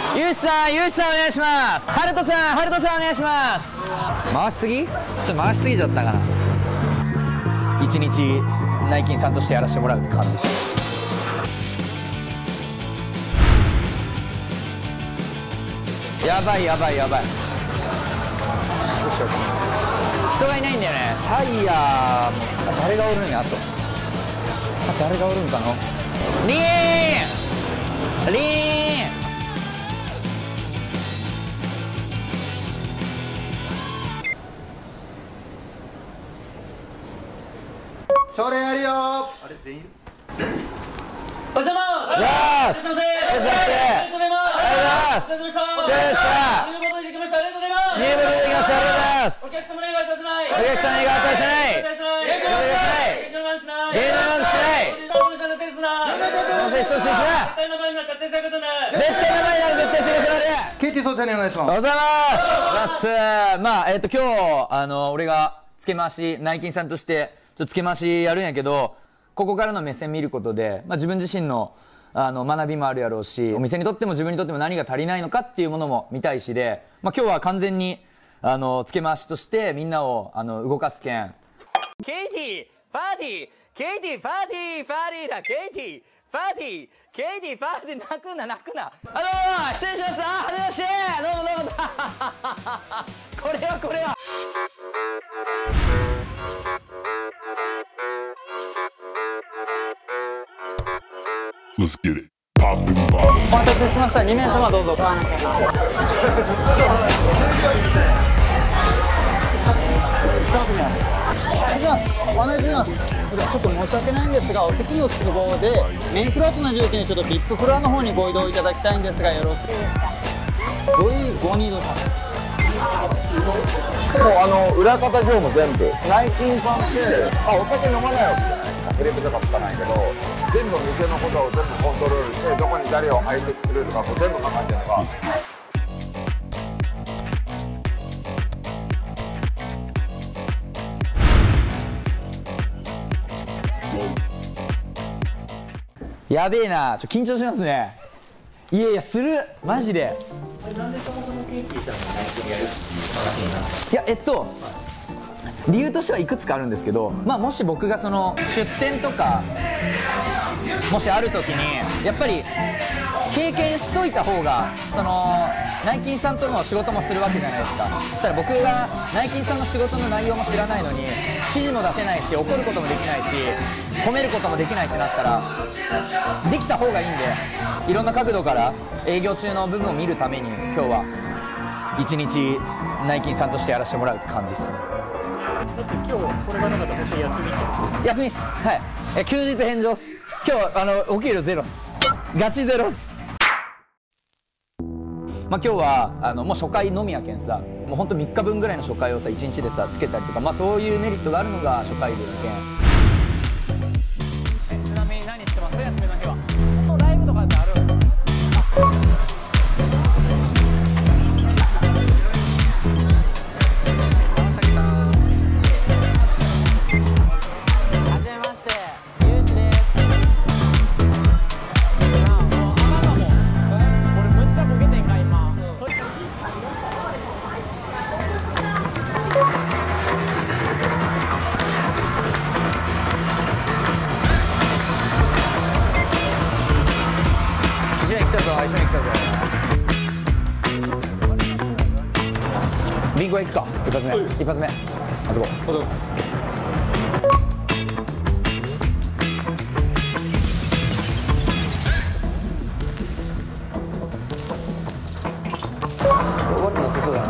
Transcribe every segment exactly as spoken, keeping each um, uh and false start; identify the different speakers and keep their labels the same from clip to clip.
Speaker 1: ゆうしさん、ゆうしさんお願いします。ハルトさん、ハルトさんお願いします。回しすぎ？ちょっと回しすぎちゃったかな。一日内勤さんとしてやらせてもらうって感じです。やばいやばいやばい。どうしようかな。人がいないんだよね。タイヤも誰がおるんやあと。あ誰がおるんかの。リーンリーン
Speaker 2: 朝礼やるよー。あれ全員。
Speaker 3: おはようございます。
Speaker 1: よーし。
Speaker 3: ありがとうございます。ありがとうございます。
Speaker 1: ありがとうございます。
Speaker 3: お疲れ様でした。
Speaker 1: お疲れ様でした。
Speaker 3: 入部できました。ありがとうございます。
Speaker 1: 入部できました。ありがとうございます。
Speaker 3: お客様に願いください。
Speaker 1: お客さんに願いください。
Speaker 3: お願いします。
Speaker 1: お願いします。
Speaker 3: 芸能マンしない。
Speaker 1: 芸能マンしない。
Speaker 3: 芸能マンしない。絶対名前になったら絶対ことなる。
Speaker 1: 絶対名前になる。絶対することなる。
Speaker 2: ケイティ総裁にお願いします。
Speaker 1: おはようございます。まあえっと今日あの俺が付け回し内勤さんとしてちょっと付け回しやるんやけど、ここからの目線見ることで、まあ、自分自身のあの学びもあるやろうし、お店にとっても自分にとっても何が足りないのかっていうものも見たいしで、まあ、今日は完全にあの付け回しとしてみんなをあの動かすけん。ケイティパーティー、ケイティパーティー、パーティーだ、ケイティパーティー、ケイティパーティー、泣くな泣くな。あどうも失礼します。あはじめまして。どうもどうも。これはこれは。
Speaker 4: Let's get it. Poppin' bottles.
Speaker 1: お待たせしました。にめいさまどうぞ。
Speaker 2: お願いします。ちょっと申し訳ないんですが、お席の都合でメインフロアと同じ条件でちょっと ブイアイピー フロアの方にご移動いただきたいんですが、よろしいですか。ブイご に移動します。
Speaker 5: もうあの裏方業務全部内勤さんってあお酒飲まないわけじゃないですか。テレビとかつかないけど全部店のことを全部コントロールしてどこに誰を配席するとかこう全部かかってるのが
Speaker 1: やべえな、ちょ緊張しますね。いやいやするマジで。
Speaker 3: なんでそもそもケーキしたのに内勤やるっていう話
Speaker 1: いやえっと理由としてはいくつかあるんですけど、まあ、もし僕がその出店とかもしある時にやっぱり経験しといた方がその内勤さんとの仕事もするわけじゃないですか。そしたら僕が内勤さんの仕事の内容も知らないのに指示も出せないし怒ることもできないし褒めることもできないってなったらできた方がいいんで、いろんな角度から営業中の部分を見るために今日は一日内勤さんとしてやらせてもらうって感じですね。
Speaker 3: だって今日これがなかったら本当に休みって
Speaker 1: 休みっす。はい。え休日返上っす。今日あのお給料ゼロっす。ガチゼロっす。まあ今日はあのもう初回のみやけんさ、もうほんとみっかぶんぐらいの初回をさいちにちでさつけたりとか、まあそういうメリットがあるのが初回分やけん。ちなみに何してます？休みの日は。そうライブとかってある？ビンゴ行くか。一発目一発目あそこ。終わってなさそうだな。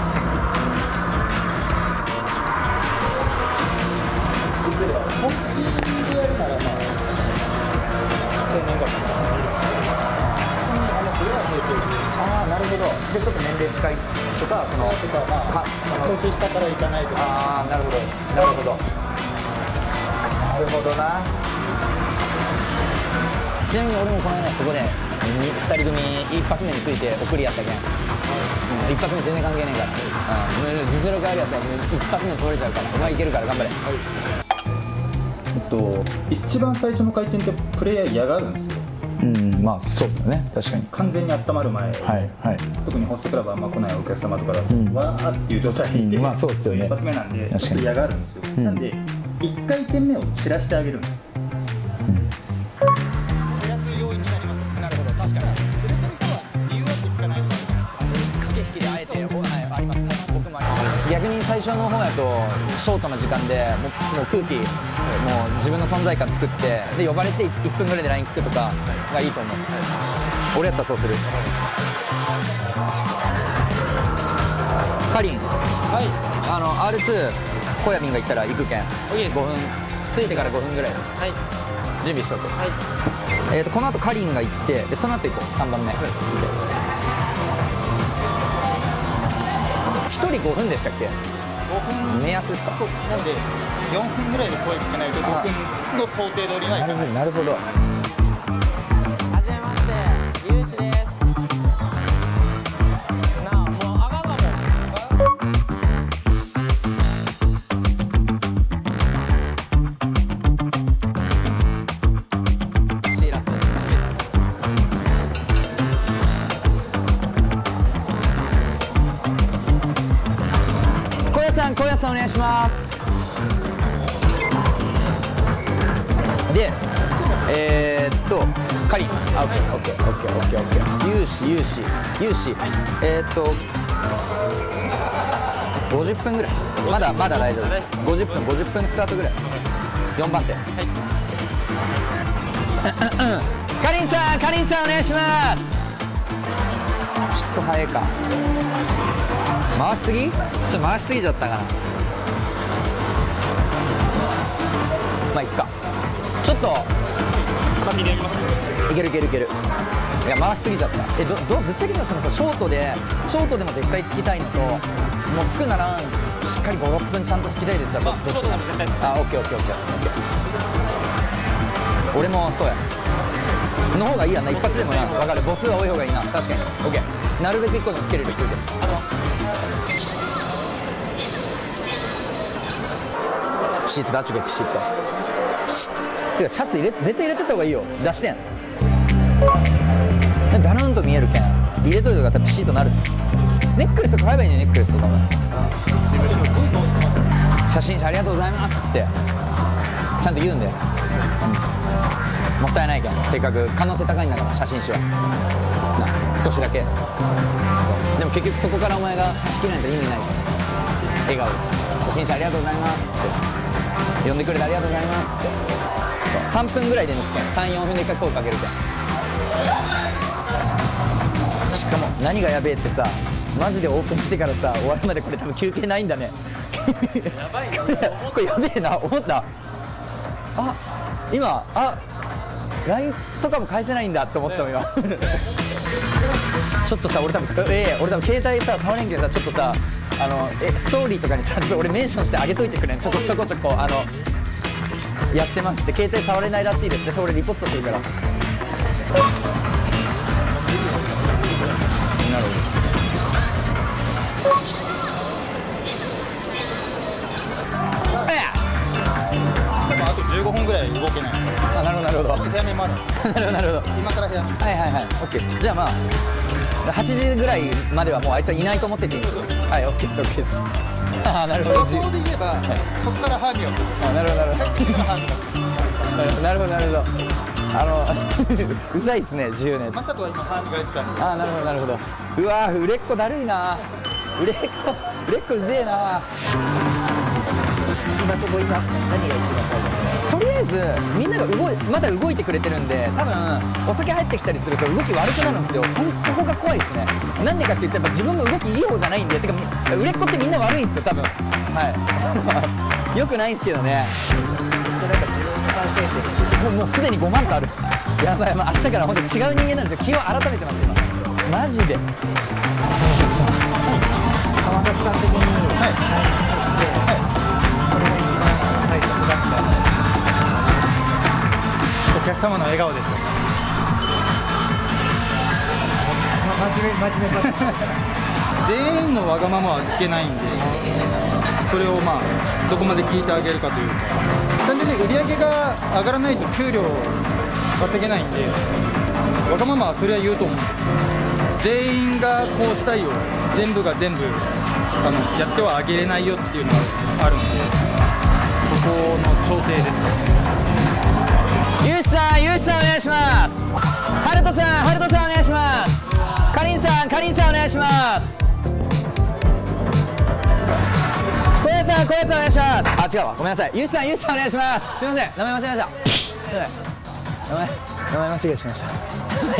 Speaker 2: 本気でやるならまあせんねんぐらいかな。
Speaker 1: ああなるほど。でちょっと年齢近いとかその
Speaker 2: とかまあ年下から行かないとか。
Speaker 1: ああなるほどなるほどなるほどな。ちなみに俺もこの間そこでふたり組一発目について送りやったけん、うん、一発目全然関係ねえから、うん、実力あるやつは一発目取れちゃうから、お前いけるから頑張れ。
Speaker 2: えっと一番最初の回転ってプレイヤー嫌がるんですよ。
Speaker 1: うん、まあそうですよね、確かに。
Speaker 2: 完全に温まる前、
Speaker 1: はいはい。
Speaker 2: 特にホストクラブあんま来ないお客様とかだと、
Speaker 1: ん
Speaker 2: わーっていう状態で、
Speaker 1: うんまあそうですよね
Speaker 2: 一発目なんで
Speaker 1: 確かに
Speaker 2: ちょっと嫌がるんですよ、
Speaker 1: うん
Speaker 2: なんでいっかい転目を散らしてあげるんです、プラス要因になります。
Speaker 1: なるほど、確かに。理由は聞かないと駆け引きであえて、はい、ありますね。僕もあります。逆に最初の方やとショートの時間でもうもう空気、もう自分の存在感作ってで呼ばれていっぷんぐらいで ライン 聞くとかがいいと思う。俺やったらそうする。かりん、はい、あの アールツー 小ヤミンが行ったら行くけんごふん着いてからごふんぐらい、はい、準備しとく、はい、えー、とこの後かりんが行ってでその後行こうさんばんめ、はい、ひとりごふんでしたっけ？
Speaker 2: ごふん
Speaker 1: 目安ですか？
Speaker 2: なんでよんぷんぐらいで声聞かないとごふんの想定通りはいかない。
Speaker 1: なるほど。
Speaker 6: はじめまして、ゆうしです。なあ、もうあがんだもん。
Speaker 1: シーラス。小屋さん、小屋さんお願いします。で、えー、っと、カリン、あ、オッケー、オッケー、オッケー、オッケー、オッケー、有志、有志、有志、えー、っと、ごじゅっぷんぐらい、まだ、まだ大丈夫、ごじゅっぷん、ごじゅっぷんスタートぐらい、よんばん手。はい、カリンさん、カリンさん、お願いします。ちょっと早いか。回しすぎ？ちょっと回しすぎちゃったかな。まあ、いっか。ちょっといけるいけるいける。いや回しすぎちゃった。えどどぶっちゃけさ、そのさショートでショートでも絶対つきたいのと、もうつくならしっかりごろっぷんちゃんとつきたいです。どどっちなの？あ、オッケーオッケーオッケーオッケー。俺もそうやの方がいいやな、一発でもな。分かる、母数が多い方がいいな。確かに。オッケー、なるべくいっこでもつけれるようにしといて。ピシッとダッチでピシッとピシッと。てかシャツ入れ絶対入れてた方がいいよ。出してんダルンと見えるけん入れといた方がピシッとなる。ネックレス買えばいいね。ネックレスとかも写真ありがとうございますってちゃんと言うんだよ、うん、もったいないけん。せっかく可能性高いんだから写真集はな少しだけ。でも結局そこからお前が差し切れないと意味ないから笑顔で写真集ありがとうございますって呼んでくれてありがとうございますってさんぷんぐらいで抜くけん。さん、よんぷんでいっかい声かけるけん。しかも何がやべえってさ、マジでオープンしてからさ終わるまでこれ多分休憩ないんだねやばいこれこれやべえな思った。あ今あ ライン とかも返せないんだって思ったの今ちょっとさ俺多分ええ俺多分携帯さ触れんけどさ、ちょっとさあのえストーリーとかにさちょっと俺メンションしてあげといてくれん。ちょこちょこちょこあのやってますって携帯触れないらしいですね。それリポートするから。なるほど。
Speaker 2: あとじゅうごふんぐらい動けない。
Speaker 1: あ、なるほどなるほど。
Speaker 2: 部屋目まだ。
Speaker 1: なるほどなるほど。
Speaker 2: 今から部屋目。
Speaker 1: はいはいはい。オッケー。じゃあまあはちじぐらいまではもうあいつはいないと思ってていいんですよ。はい、オッケーですオッケーです。あ、なるほど。
Speaker 2: 予想で言えば、はい、そこからハーミを。
Speaker 1: あ、なるほどなるほど。なるほどなるほど。あのうざいですねじゅうねん。
Speaker 2: マサトは今ハーミが言ってたんで。
Speaker 1: あ、なるほどなるほど。うわー売れっ子だるいな。売れっ子売れっ子うぜえな。今ここ今何が一番大事？とりあえずみんなが動いまだ動いてくれてるんで、多分お酒入ってきたりすると動き悪くなるんですよ。 そ, そこが怖いですね。なんでかって言ってやっぱ自分も動きいい方じゃないんで、てか売れっ子ってみんな悪いんですよ多分。はいよくないんですけどね。もうもうすでにごまんとあるっす。やばい、まあ、明日から本当に違う人間なんですよ。気を改めてます今マジで。
Speaker 6: 川崎さん的に、はいはい、これが一番大切だった
Speaker 2: お客様の笑顔です。
Speaker 6: 真面目真面目だ
Speaker 2: 全員のわがままは聞けないんで、それをまあどこまで聞いてあげるかというか、単純に売り上げが上がらないと給料稼げないんで、
Speaker 7: わがままはそれは言うと思うんです。全員がこうしたいよ、全部が全部あのやってはあげれないよっていうのがあるので、そこの調整ですかね。
Speaker 1: ゆうしさん、ゆうしさんお願いします。はるとさん、はるとさんお願いします。かりんさん、かりんさんお願いします。小屋さん、小屋さんお願いします。あ、違うわ、ごめんなさい。ゆうしさん、ゆうしさんお願いします。すみません、名前間違えました。すみません、名前名前間違えしました。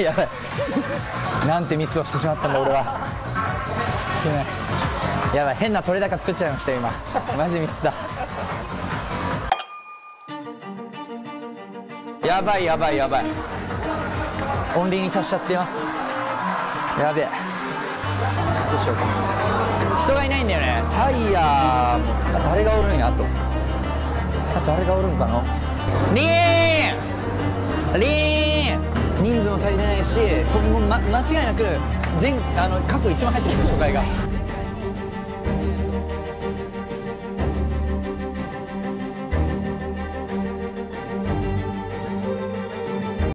Speaker 1: やばい。なんてミスをしてしまったんだ俺は。すみません。やばい、変な取れ高作っちゃいました今。マジミスだ。やばいやばいやばい。オンリーにさしちゃっています。やべえ。どうしようか。人がいないんだよね。タイヤも誰がおるんやあと。あ誰がおるんかな。リーンリーン人数も足りてないし、ここも、ま、間違いなく全あの過去一番入ってるんですよ初回が。